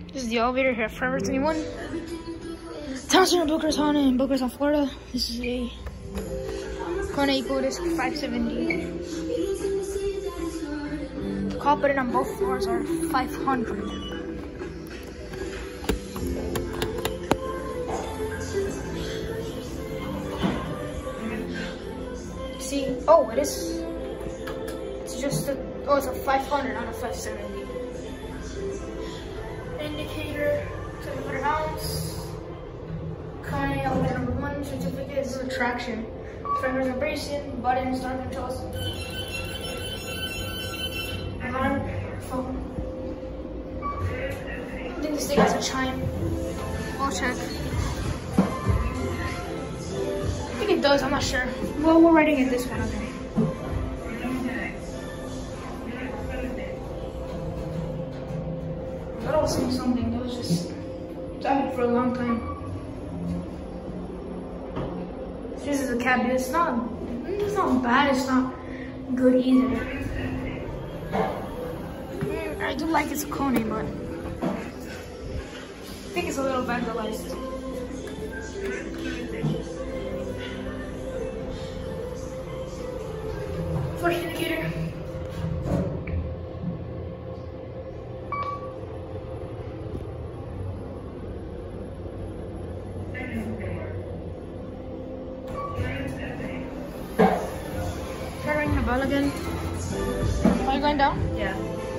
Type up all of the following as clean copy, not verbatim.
This is the elevator here at Forever 21. Town Center, Boca Raton in Boca Raton, Florida. This is a Kona EcoDisc 570. The call button on both floors are 500. See, oh, it is. It's just a, oh, it's a 500, not a 570. Indicator, 700 ounce. Kona elevator number 1 certificate. This is a traction. Fenders and bracing, buttons, door controls. Alarm, phone. I think this thing has a chime. We'll check. I think it does, I'm not sure. Well, we're writing it this one, okay. I thought I was saying something, it was just driving for a long time. This is a cabinet, it's not bad, it's not good either. I do like its Kona, but I think it's a little vandalized. First indicator. Try to ring the bell again. Are you going down? Yeah.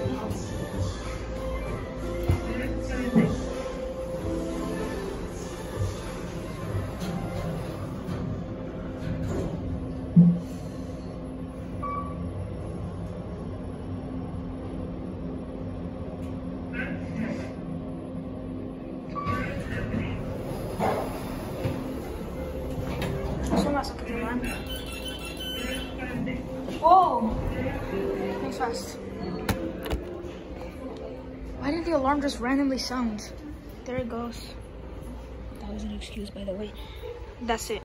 Whoa! Thanks fast. Why didn't the alarm just randomly sound? There it goes. That was an excuse, by the way. That's it.